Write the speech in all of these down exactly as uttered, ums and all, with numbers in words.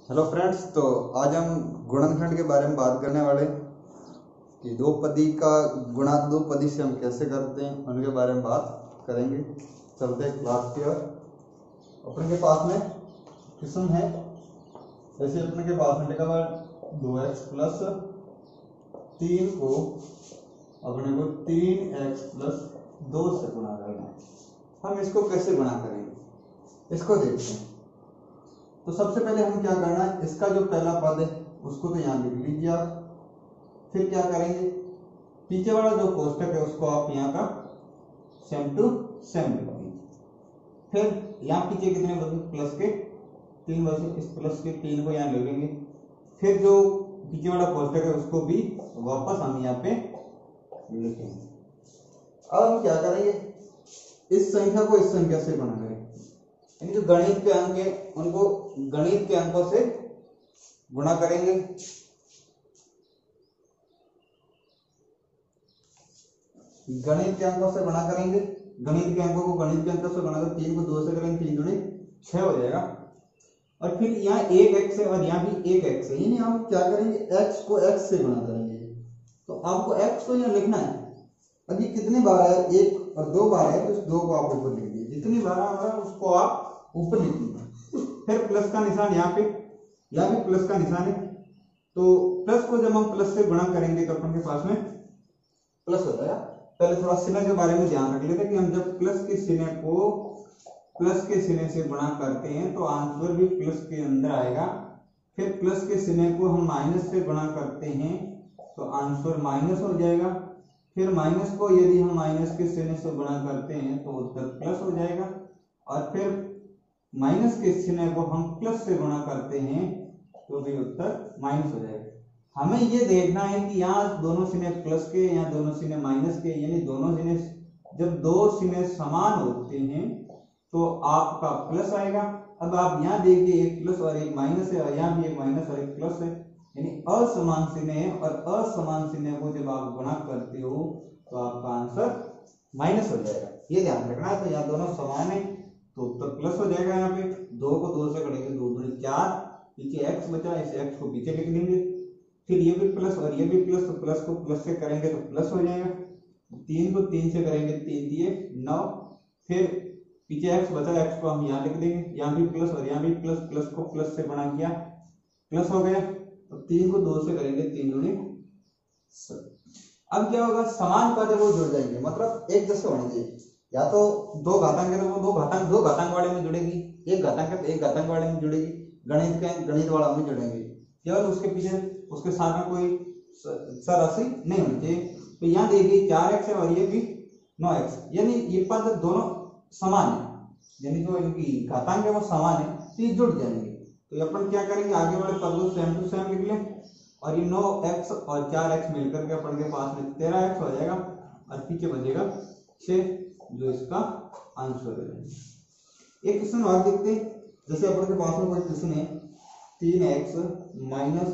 Hello friends, तो आज हम गुणनखंड के बारे में बात करने वाले कि दो पदी का गुणा दो पदी से हम कैसे करते हैं उनके बारे में बात करेंगे। चलते हैं क्लास की ओर। अपने के पास में किस्म है, जैसे अपने के पास में लिखा हुआ दो एक्स प्लस तीन को अपने को तीन एक्स प्लस दो से गुणा करना है। हम इसको कैसे गुणा करेंगे इसको देखते हैं। तो सबसे पहले हम क्या करना है, इसका जो पहला पद है उसको तो यहाँ लिख लीजिए आप। फिर क्या करेंगे, पीछे वाला जो कोष्टक है उसको आप यहाँ का सेम टू सेम लिख दीजिए। फिर यहाँ पीछे कितने बचे, प्लस के तीन बचे, इस प्लस के तीन को यहाँ ले लेंगे। फिर जो पीछे वाला कोष्टक है उसको भी वापस हम यहाँ पे लिखेंगे। अब हम क्या करेंगे, इस संख्या को इस संख्या से गुणा करेंगे, यानी जो गणित के अंक है उनको गणित के अंकों से गुणा करेंगे। गणित के अंकों से गुणा करेंगे गणित के अंकों को गणित के अंकों से गुणा करें, तीन को दो से करेंगे, तीन दूनी छह हो जाएगा। और फिर यहाँ एक एक्स है और यहाँ भी एक एक्स है, यानी हम क्या करेंगे, एक्स को एक्स से गुणा करेंगे। तो आपको एक्स को यहाँ लिखना है। अब ये कितनी बार है, एक और दो बार है, तो इस दो को आप ऊपर लिख दीजिए। जितनी बार आ रहा है उसको आप ऊपर लिख दीजिए। फिर प्लस का निशान यहाँ पे, यहाँ भी प्लस का निशान है। तो प्लस को जब हम प्लस से गुणा करेंगे तो अपन के पास में प्लस हो जाएगा। पहले थोड़ा सिने के बारे में ध्यान रख लेते कि हम जब प्लस के सिने को प्लस के सिने से गुणा करते हैं तो आंसर भी प्लस के अंदर आएगा। फिर प्लस के सिने को हम माइनस से गुणा करते हैं तो आंसर माइनस हो जाएगा। फिर माइनस को यदि हम माइनस के सिने से गुणा करते हैं तो उत्तर प्लस हो जाएगा। और फिर माइनस के चिन्ह को हम प्लस से गुणा करते हैं तो भी उत्तर माइनस हो जाएगा। हमें ये देखना है कि यहाँ दोनों चिन्ह प्लस के, यहाँ दोनों चिन्ह माइनस के, यानी दोनों चिन्ह जब दो चिन्ह समान होते हैं तो आपका प्लस आएगा। अब आप यहाँ देखिए, एक प्लस और एक माइनस है, और यहाँ भी एक माइनस और एक प्लस है, यानी असमान चिन्ह है। और असमान चिन्ह को जब आप गुणा करते हो तो आपका आंसर माइनस हो जाएगा, ये ध्यान रखना है। तो यहाँ दोनों समान है तो उत्तर प्लस हो जाएगा। यहाँ पे दो को दो से करेंगे, दो दूनी चार, पीछे एक्स बचा, इस एक्स को पीछे लिख देंगे। फिर ये भी प्लस और ये भी प्लस, तो प्लस को प्लस से करेंगे तो प्लस हो जाएगा। तीन को तीन से करेंगे, तीन दिए नौ। फिर पीछे एक्स बचा, एक्स को हम यहाँ लिख देंगे, यहाँ भी प्लस और यहाँ भी प्लस, प्लस को प्लस से गुणा किया, प्लस हो गया। तो तीन को दो से करेंगे, तीन दूनी। अब क्या होगा, समान पद वो जुड़ जाएंगे, मतलब एक जैसे होने चाहिए। या तो दो घातांक है तो वो दो घातांक दो घातांक वाले में जुड़ेगी, एक घातांक है तो एक घातांक वाले में जुड़ेगी, गणित के गणित वाला में जुड़ेंगे। केवल उसके पीछे उसके साथ में कोई सरासरी नहीं होनी चाहिए। तो यहाँ देखिए चार एक्स है और ये भी नौ एक्स, यानी ये पद दोनों समान है, यानी जो इनकी घातांक है वो समान है, तो ये जुड़ जाएंगे। तो अपन क्या करेंगे, आगे वाले पद को सेम टू सेम लिख लें। और ये नौ एक्स और चार एक्स मिलकर के अपन के पास में तेरह एक्स हो जाएगा और पीछे बचेगा छह, जो इसका आंसर है। एक क्वेश्चन और देखते हैं। जैसे अपन के पास में कोई क्वेश्चन है, तीन एक्स माइनस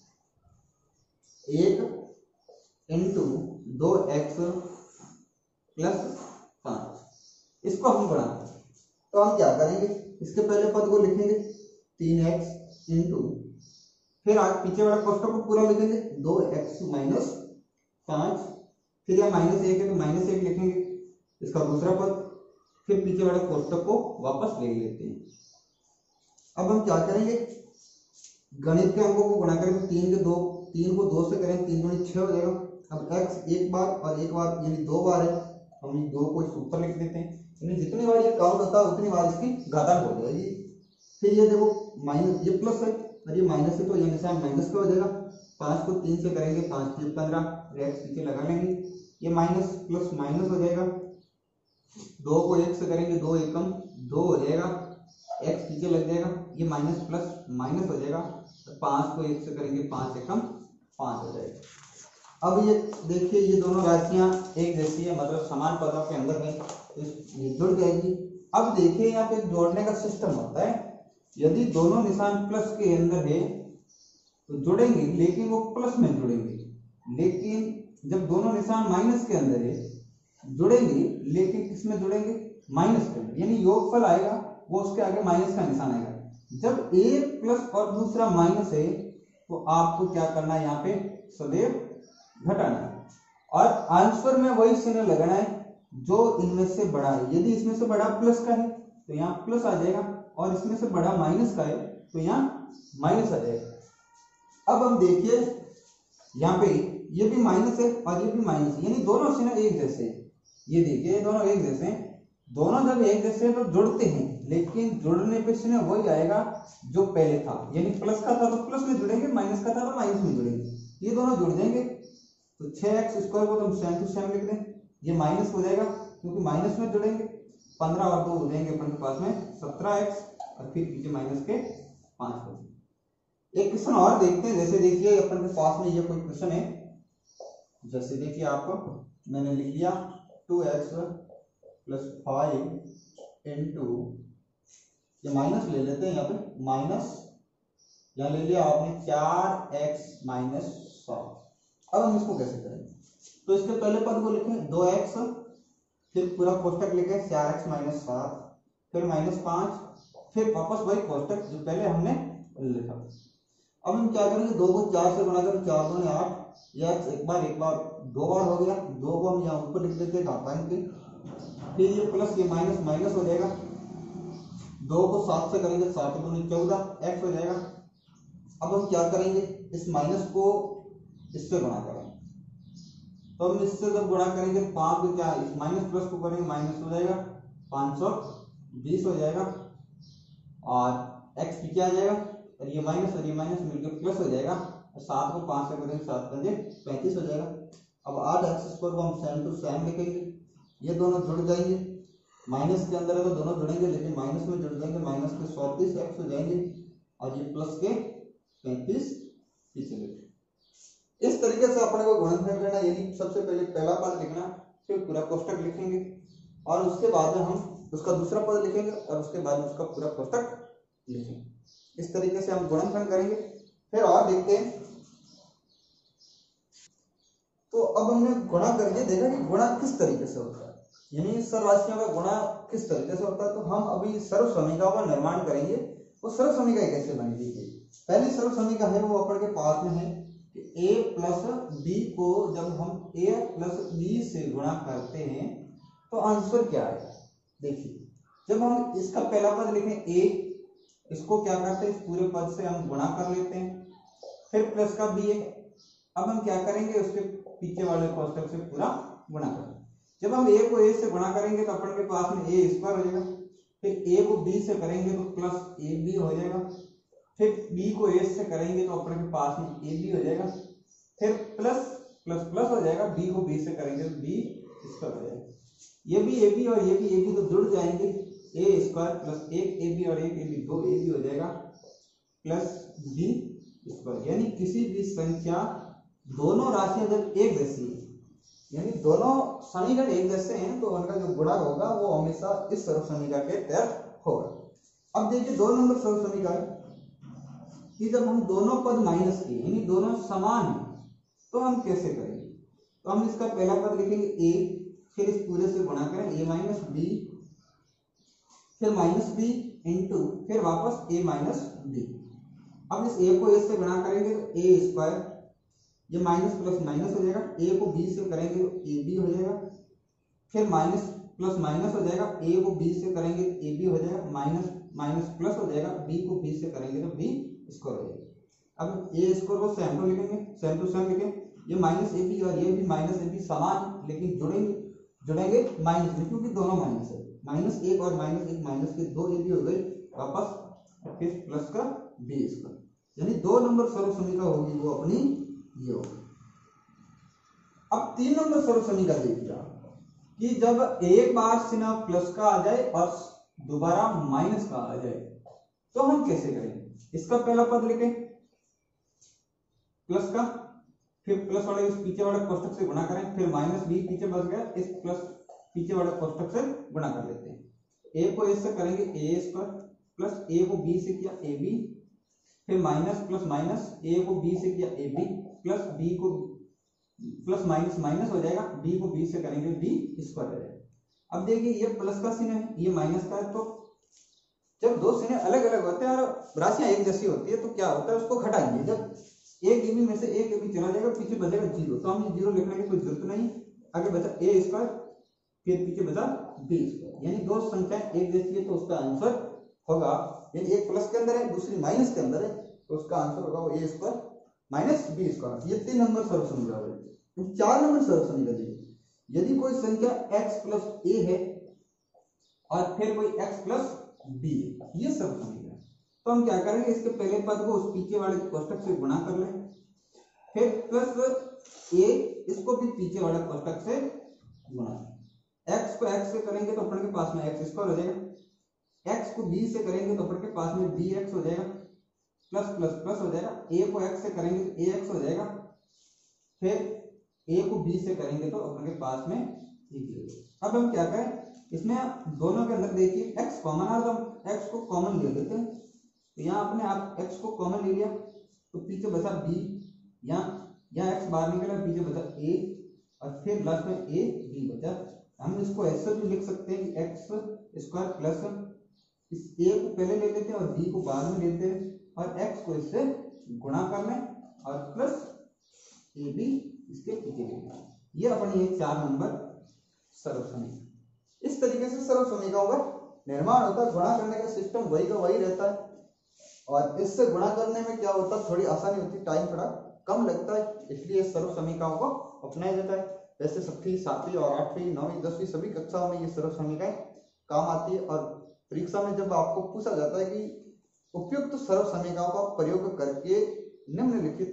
एक इंटू दो एक्स प्लस पांच, इसको हम बढ़ाएं तो हम क्या करेंगे, इसके पहले पद को लिखेंगे तीन एक्स इंटू, फिर आगे पीछे वाला कोष्टक को पूरा लिखेंगे दो एक्स माइनस पांच। फिर यहाँ माइनस एक है तो माइनस एक लिखेंगे, इसका दूसरा पद। फिर पीछे वाले कोष्टक को वापस ले लेते हैं। अब हम क्या करेंगे, गणित के अंकों को गुणा करेंगे, तीन के दो तीन को दो से करेंगे, तीन दूनी छह हो जाएगा। अब x एक बार और एक बार यानी दो बार है, हम ये दो को इस ऊपर लिख देते हैं, यानी जितनी बार ये काउंट होता है उतनी बार इसकी घातांक हो जाएगी। फिर ये देखो माइनस, ये प्लस है और ये माइनस है तो ये निशान माइनस का हो जाएगा। पांच को तीन से करेंगे, पांच तीन पंद्रह, एक्स पीछे लगा लेंगे, ये माइनस प्लस माइनस हो जाएगा। दो को एक से करेंगे, दो एकम दो हो जाएगा, एक्स पीछे लग जाएगा, ये माइनस प्लस माइनस हो जाएगा। तो पांच को एक से करेंगे, पांच एकम पांच हो जाएगा। अब ये देखिए, ये दोनों राशियां एक जैसी है, मतलब समान पदों के अंदर है, तो ये जुड़ जाएगी। अब देखिए यहाँ पे जोड़ने का सिस्टम होता है, यदि दोनों निशान प्लस के अंदर है तो जुड़ेंगे, लेकिन वो प्लस में जुड़ेंगे। लेकिन जब दोनों निशान माइनस के अंदर है जुड़ेंगे, लेकिन किस में जुड़ेंगे, माइनस के अंदर, यानी योगफल आएगा वो उसके आगे माइनस का निशान आएगा। जब एक प्लस और दूसरा माइनस है तो आपको क्या करना है, यहाँ पे सदैव घटाना है और आंसर में वही चिन्ह लगाना है जो इनमें से बड़ा है। यदि इसमें से बड़ा प्लस का है तो यहाँ प्लस आ जाएगा और इसमें से बड़ा माइनस का है तो यहाँ माइनस आ जाएगा। अब हम देखिए यहाँ पे ये भी माइनस है और ये भी माइनस है, यानी दोनों चिन्ह एक जैसे हैं। ये देखिए ये दोनों एक जैसे हैं। दोनों जब एक जैसे हैं तो जुड़ते हैं, लेकिन जुड़ने पे चिन्ह वही आएगा जो पहले था, यानी प्लस का था तो प्लस में जुड़ेंगे, माइनस का था तो माइनस में जुड़ेंगे। ये दोनों जुड़ जाएंगे तो छह एक्स स्क्वायर को तुम सेम टू सेम लिख दें, ये माइनस हो जाएगा क्योंकि माइनस में जुड़ेंगे, पंद्रह और दो हो जाएंगे अपन के पास में सत्रह एक्स और फिर पीछे माइनस के पांच हो जाएंगे। एक क्वेश्चन और देखते हैं, जैसे देखिए अपन के पास में ये कोई क्वेश्चन है, जैसे देखिए आपको मैंने लिख लिया two x plus five into, ये माइनस ले लेते हैं यहाँ पे, माइनस यहाँ ले लिया आपने चार एक्स माइनस सात। अब हम इसको कैसे करेंगे, तो इसके पहले पद को लिखें दो एक्स, फिर पूरा कोष्टक लिखें चार एक्स माइनस सात, फिर माइनस पांच, फिर वापस वही कोष्टक जो पहले हमने लिखा। अब हम क्या करेंगे, दो को चार से गुणा करें, चार दो आठ, या एक बार एक बार दो बार हो गया, दो को हम यहाँ ऊपर लिख देते हैं घातांक के, फिर ये प्लस ये माइनस माइनस हो जाएगा, दो को सात से करेंगे, सात दूनी चौदह एक्स हो जाएगा। अब हम क्या करेंगे, इस माइनस को इससे गुणा करेंगे, तो हम इससे जब गुणा करेंगे पांच को क्या इस माइनस प्लस को करेंगे, माइनस हो जाएगा पांच सौ बीस हो जाएगा और एक्स पीछे आ जाएगा और ये माइनस और ये माइनस मिलकर प्लस हो जाएगा और सात को पांच से करेंगे, सात पंजे पैंतीस हो जाएगा। अब आठ एक्स स्क्वायर को हम सेम टू सेम लिखेंगे, ये दोनों जुड़ जाएंगे, माइनस के अंदर है तो दोनों जुड़ेंगे लेकिन माइनस में जुड़ जाएंगे, माइनस के चौंतीस एक्स हो जाएंगे और ये प्लस के पैंतीस पीछे लिखेंगे। इस तरीके से अपने को गुणनफल करना, यानी सबसे पहले पहला पद लिखना, फिर पूरा कोष्टक लिखेंगे और उसके बाद में हम उसका दूसरा पद लिखेंगे और उसके बाद में उसका पूरा कोष्टक लिखेंगे। इस तरीके से हम गुणनफल करेंगे। फिर और देखते हैं, तो अब हमने गुणा करके देखा कि गुणा किस तरीके से होता है, यानी सर्वराशियों का गुणा किस तरीके से होता है। तो हम अभी सर्व समीकरणों का निर्माण करेंगे। वो सर्व समीकरण कैसे बनेगी, पहली सर्व समीकरण है वो अपन के पास में है a प्लस बी को जब हम a प्लस बी से गुणा करते हैं तो आंसर क्या आएगा। देखिए जब हम इसका पहला पद लिखें a, इसको क्या करते हैं, इस पूरे पद से हम गुणा कर लेते हैं, फिर प्लस का b है। अब हम क्या करेंगे, उसके पीछे वाले कोष्टक से पूरा गुणा करेंगे। जब हम a को a से गुणा करेंगे तो अपन के पास में a स्क्वायर हो जाएगा, फिर a को b से करेंगे तो प्लस ए बी हो जाएगा, फिर b को a से करेंगे तो अपने के पास में ए बी हो जाएगा, फिर प्लस प्लस प्लस हो जाएगा, b को b से करेंगे तो b स्क्वायर हो जाएगा। ये भी ए बी और ये भी ए बी तो जुड़ जाएंगे, ए स्क्वायर प्लस एक ए बी और एक ए बी दो ए बी हो जाएगा प्लस बी स्क्वायर। यानी किसी भी संख्या दोनों राशियां जब एक जैसी है, यानी दोनों समीकरण एक जैसे हैं तो उनका जो गुणा होगा वो हमेशा इस सर्व समीकरण के तहत होगा। अब देखिए दो नंबर सर्व समीकरण कि जब हम दोनों पद माइनस के यानी दोनों समान हैं तो हम कैसे करेंगे। तो हम इसका पहला पद लिखेंगे a, फिर इस पूरे से गुणा करें a माइनस बी, फिर माइनस बी इंटू फिर वापस a माइनस बी। अब इस a को a से गुणा करेंगे तो a स्क्वायर, ये माइनस प्लस माइनस हो जाएगा, a को b से करेंगे तो a b हो जाएगा, फिर माइनस प्लस माइनस हो जाएगा, a को b से करेंगे तो a b हो जाएगा, माइनस माइनस प्लस हो जाएगा, b को b से करेंगे तो b स्क्वायर हो जाएगा। अब a स्क्वायर को सेम टू लिखेंगे, सेम टू सेम लिखें, ये माइनस ए बी और ये भी माइनस ए बी समान लेकिन जुड़ेंगे जुड़ेंगे माइनस में, क्योंकि दोनों माइनस है, माइनस एक और माइनस एक माइनस के दो ए बी हो गए, वापस फिर प्लस का बी स्क्वायर, यानी दो नंबर सर्व समीकरण होगी वो अपनी ये होगी। अब तीन नंबर सर्व समीकरण देखिए कि जब एक बार चिन्ह प्लस का आ जाए और दोबारा माइनस का आ जाए तो हम कैसे करेंगे। इसका पहला पद लिखें प्लस का, फिर प्लस वाले इस पीछे वाले कोष्टक से गुणा करें, फिर माइनस बी पीछे बच गया, इस प्लस पीछे वाले कोष्टक से गुणा कर लेते हैं। ए को ए से करेंगे ए स्क्वायर प्लस ए को बी से किया ए बी, फिर माइनस प्लस माइनस ए को बी से किया ए बी प्लस बी को प्लस माइनस माइनस हो जाएगा, बी को बी से करेंगे बी स्क्वायर हो जाएगा। अब देखिए ये प्लस का चिन्ह है, ये माइनस का है, तो जब दो चिन्ह अलग अलग होते हैं और राशियां एक जैसी होती है तो क्या होता है, उसको घटाएंगे। जब एक ए बी में से एक ए बी चला जाएगा, पीछे बचेगा जीरो, तो हमें जीरो लिखने की कोई जरूरत नहीं। आगे बचा ए स्क्वायर, फिर पीछे बचा बी स्क्वायर, यानी दो संख्या एक जैसी है तो उसका आंसर होगा, यानी एक प्लस के अंदर है दूसरी माइनस के अंदर है तो उसका आंसर होगा वो A square minus B square. ये तीन नंबर सर्व समीकरण है। चार नंबर सर्व समीकरण देखिए, यदि कोई संख्या x प्लस ए है और फिर कोई x प्लस बी है, ये सर्व समीकरण। तो हम क्या करेंगे, इसके पहले पद को उस पीछे वाले कोष्टक से गुणा कर लें, फिर प्लस ए इसको भी पीछे वाले कोष्टक से गुणा। x को x से करेंगे तो अपन के पास में x स्क्वायर हो जाएगा, x को b से करेंगे तो अपन के पास में bx हो जाएगा, प्लस प्लस प्लस हो जाएगा, a को x से करेंगे तो ax हो जाएगा, फिर a को b से करेंगे तो अपन के पास में अब हम क्या करें, इसमें दोनों के अंदर देखिए x कॉमन आ रहा, हम x को कॉमन ले लेते हैं, तो यहाँ आपने आप x को कॉमन ले लिया तो पीछे बचा b, यहाँ यहाँ x बाहर निकला, पीछे बचा a और फिर लास्ट में a b बचा। हम इसको ऐसे भी लिख सकते हैं कि x स्क्वायर प्लस इस a को पहले ले लेते हैं और b को बाद में लेते हैं और x को इससे गुणा कर लें और प्लस ए बी इसके पीछे ले लें। ये अपनी एक चार नंबर सर्व समीकरण। इस तरीके से सर्व समीकरणों का निर्माण होता है। गुणा करने का सिस्टम वही का वही रहता है और इससे गुणा करने में क्या होता है, थोड़ी आसानी होती है, टाइम थोड़ा कम लगता है, इसलिए सर्व समीकरणों को अपनाया जाता है। वैसे छठी सातवीं और आठवीं नौवीं दसवीं सभी कक्षाओं में ये सर्व समीकरण काम आती है और परीक्षा में जब आपको पूछा जाता है कि उपयुक्त सर्व समीकरणों का प्रयोग करके निम्नलिखित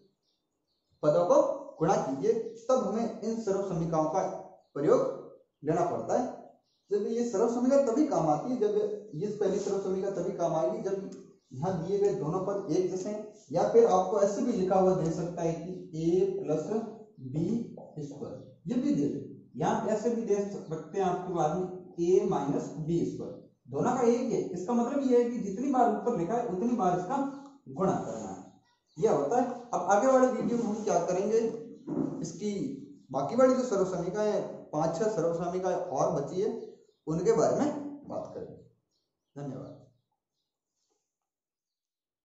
पदों को गुणा कीजिए, तब हमें इन सर्व समीकरणों का प्रयोग लेना पड़ता है। जब ये सर्व समीकरण तभी काम आती है, जब ये पहली सर्व समीकरण तभी काम आएगी जब यहाँ दिए गए दोनों पद एक जैसे हैं, या फिर आपको ऐसे भी लिखा हुआ दे सकता है कि a प्लस बी स्क्वायर, ये भी दे दे, यहाँ ऐसे भी दे सकते हैं आपके पास में a माइनस बी स्क्वायर, दोनों का एक है। इसका मतलब ये है कि जितनी बार ऊपर लिखा है उतनी बार इसका गुणा करना है, यह होता है। अब आगे वाले वीडियो में हम क्या करेंगे, इसकी बाकी वाली जो सर्व समीकरण है, पांच छह सर्व समीकरण और बची है, उनके बारे में बात करेंगे। धन्यवाद।